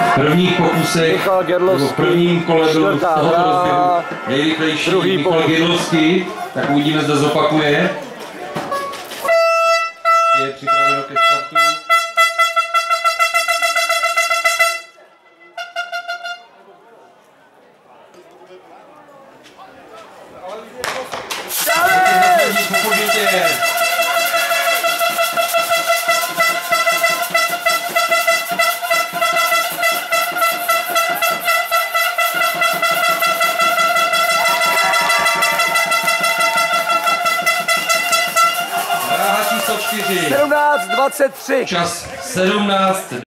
prvních pokusech, nebo v prvním kole byl z tohoto rozběhu nejrychlejší Michal Gerlovský, tak uvidíme, zda zopakuje. Je připraveno ke startu. Dráha číslo 4. 17:23. Čas 17.